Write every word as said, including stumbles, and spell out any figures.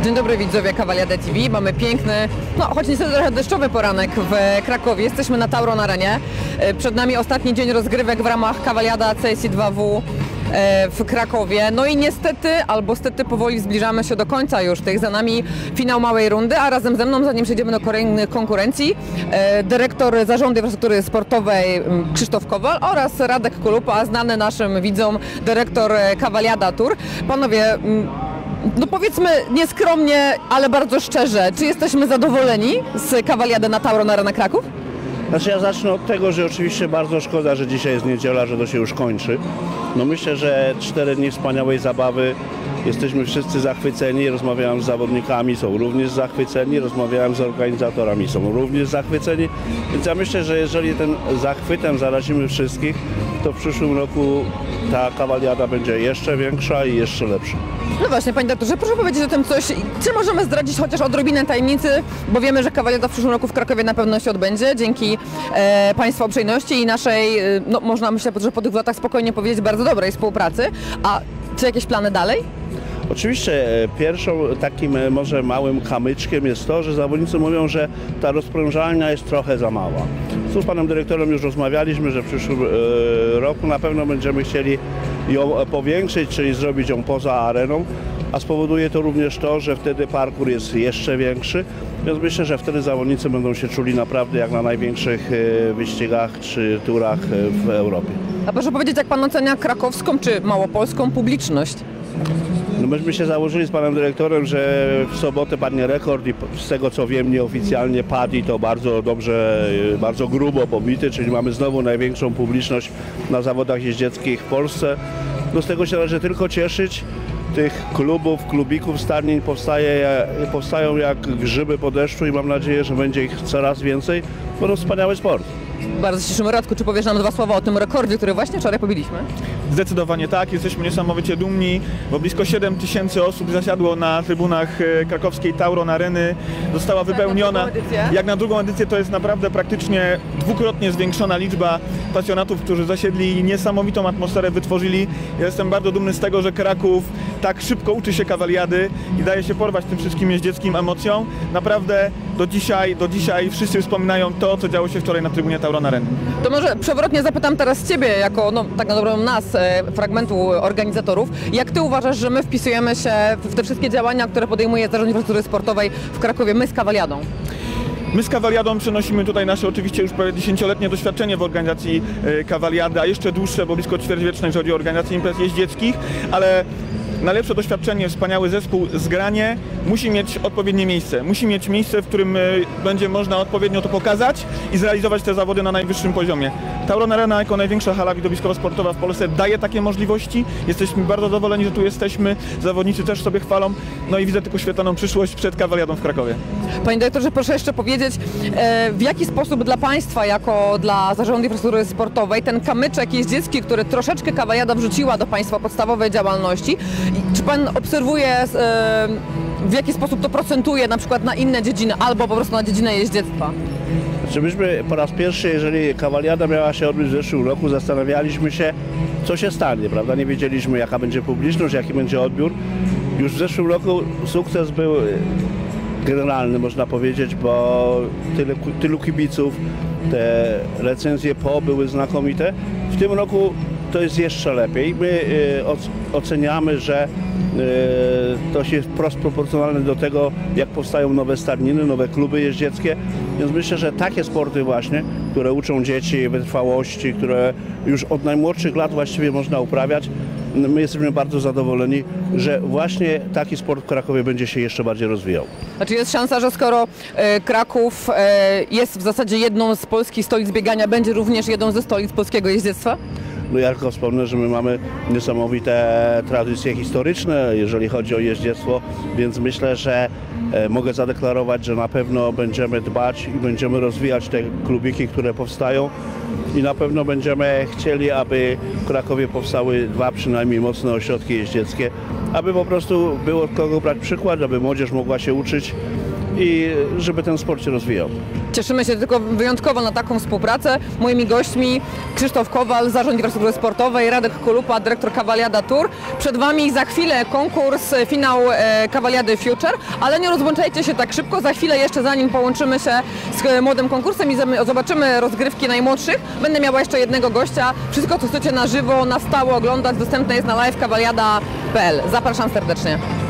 Dzień dobry widzowie Cavaliady T V. Mamy piękny, no choć niestety trochę deszczowy poranek w Krakowie. Jesteśmy na Tauron Arenie. Przed nami ostatni dzień rozgrywek w ramach Cavaliada C S I dwa W w Krakowie. No i niestety, albo stety powoli zbliżamy się do końca już tych. Za nami finał małej rundy, a razem ze mną, zanim przejdziemy do kolejnych konkurencji, dyrektor Zarządu Infrastruktury Sportowej Krzysztof Kowal oraz Radek Kulupa, znany naszym widzom dyrektor Cavaliada Tour. Panowie, no powiedzmy nieskromnie, ale bardzo szczerze, czy jesteśmy zadowoleni z Cavaliady na Tauron Arena Kraków? Znaczy ja zacznę od tego, że oczywiście bardzo szkoda, że dzisiaj jest niedziela, że to się już kończy. No myślę, że cztery dni wspaniałej zabawy, jesteśmy wszyscy zachwyceni, rozmawiałem z zawodnikami, są również zachwyceni, rozmawiałem z organizatorami, są również zachwyceni. Więc ja myślę, że jeżeli tym zachwytem zarazimy wszystkich, to w przyszłym roku ta Cavaliada będzie jeszcze większa i jeszcze lepsza. No właśnie, panie doktorze, proszę powiedzieć o tym coś, czy możemy zdradzić chociaż odrobinę tajemnicy, bo wiemy, że Cavaliada w przyszłym roku w Krakowie na pewno się odbędzie, dzięki e, Państwa uprzejmości i naszej, e, no można myślę, że po tych latach spokojnie powiedzieć, bardzo dobrej współpracy. A czy jakieś plany dalej? Oczywiście pierwszą takim może małym kamyczkiem jest to, że zawodnicy mówią, że ta rozprężalnia jest trochę za mała. Tu z panem dyrektorem już rozmawialiśmy, że w przyszłym roku na pewno będziemy chcieli ją powiększyć, czyli zrobić ją poza areną, a spowoduje to również to, że wtedy parkour jest jeszcze większy, więc myślę, że wtedy zawodnicy będą się czuli naprawdę jak na największych wyścigach czy turach w Europie. A proszę powiedzieć, jak pan ocenia krakowską czy małopolską publiczność? No myśmy się założyli z panem dyrektorem, że w sobotę padnie rekord i z tego co wiem nieoficjalnie padł i to bardzo dobrze, bardzo grubo pobity, czyli mamy znowu największą publiczność na zawodach jeździeckich w Polsce. No z tego się należy tylko cieszyć. Tych klubów, klubików, starnień powstaje, powstają jak grzyby po deszczu i mam nadzieję, że będzie ich coraz więcej, bo to wspaniały sport. Bardzo się cieszymy. Radku, czy powiesz nam dwa słowa o tym rekordzie, który właśnie wczoraj pobiliśmy? Zdecydowanie tak, jesteśmy niesamowicie dumni, bo blisko siedem tysięcy osób zasiadło na trybunach krakowskiej Tauron Areny, została wypełniona. Jak na drugą edycję to jest naprawdę praktycznie dwukrotnie zwiększona liczba pasjonatów, którzy zasiedli i niesamowitą atmosferę wytworzyli. Ja jestem bardzo dumny z tego, że Kraków tak szybko uczy się Cavaliady i daje się porwać tym wszystkim jeździeckim emocjom. Naprawdę do dzisiaj, do dzisiaj wszyscy wspominają to, co działo się wczoraj na trybunie Tauron Areny. To może przewrotnie zapytam teraz Ciebie, jako no, tak na dobrą nas, e, fragmentu organizatorów. Jak Ty uważasz, że my wpisujemy się w te wszystkie działania, które podejmuje Zarząd Infrastruktury Sportowej w Krakowie, my z Cavaliadą? My z Cavaliadą przenosimy tutaj nasze oczywiście już prawie dziesięcioletnie doświadczenie w organizacji Cavaliady, a jeszcze dłuższe, bo blisko ćwierćwieczne, jeżeli chodzi o organizację imprez jeździeckich, ale najlepsze doświadczenie, wspaniały zespół, zgranie musi mieć odpowiednie miejsce. Musi mieć miejsce, w którym będzie można odpowiednio to pokazać i zrealizować te zawody na najwyższym poziomie. Tauron Arena jako największa hala widowiskowo-sportowa w Polsce daje takie możliwości. Jesteśmy bardzo zadowoleni, że tu jesteśmy. Zawodnicy też sobie chwalą. No i widzę tylko świetlaną przyszłość przed Cavaliadą w Krakowie. Panie dyrektorze, proszę jeszcze powiedzieć, w jaki sposób dla Państwa, jako dla Zarządu Infrastruktury Sportowej, ten kamyczek jeździecki, który troszeczkę Cavaliada wrzuciła do Państwa podstawowej działalności, czy Pan obserwuje, w jaki sposób to procentuje na przykład na inne dziedziny albo po prostu na dziedzinę jeździectwa? Znaczy myśmy po raz pierwszy, jeżeli Cavaliada miała się odbyć w zeszłym roku, zastanawialiśmy się, co się stanie, prawda? Nie wiedzieliśmy, jaka będzie publiczność, jaki będzie odbiór. Już w zeszłym roku sukces był generalny, można powiedzieć, bo tyle, tylu kibiców, te recenzje po były znakomite. W tym roku to jest jeszcze lepiej. My oceniamy, że to się jest wprost proporcjonalne do tego, jak powstają nowe stadniny, nowe kluby jeździeckie. Więc myślę, że takie sporty właśnie, które uczą dzieci wytrwałości, które już od najmłodszych lat właściwie można uprawiać, my jesteśmy bardzo zadowoleni, że właśnie taki sport w Krakowie będzie się jeszcze bardziej rozwijał. Znaczy jest szansa, że skoro e, Kraków e, jest w zasadzie jedną z polskich stolic biegania, będzie również jedną ze stolic polskiego jeździectwa? No ja tylko wspomnę, że my mamy niesamowite tradycje historyczne, jeżeli chodzi o jeździectwo, więc myślę, że e, mogę zadeklarować, że na pewno będziemy dbać i będziemy rozwijać te klubiki, które powstają i na pewno będziemy chcieli, aby w Krakowie powstały dwa przynajmniej mocne ośrodki jeździeckie, aby po prostu było od kogo brać przykład, aby młodzież mogła się uczyć i żeby ten sport się rozwijał. Cieszymy się tylko wyjątkowo na taką współpracę. Moimi gośćmi Krzysztof Kowal, Zarząd Infrastruktury Sportowej, Radek Kolupa, dyrektor Cavaliada Tour. Przed Wami za chwilę konkurs, finał e, Cavaliady Future, ale nie rozłączajcie się tak szybko. Za chwilę jeszcze, zanim połączymy się z młodym konkursem i zobaczymy rozgrywki najmłodszych, będę miała jeszcze jednego gościa. Wszystko, co chcecie na żywo, na stałe oglądać, dostępne jest na live cavaliada kropka p l. Zapraszam serdecznie.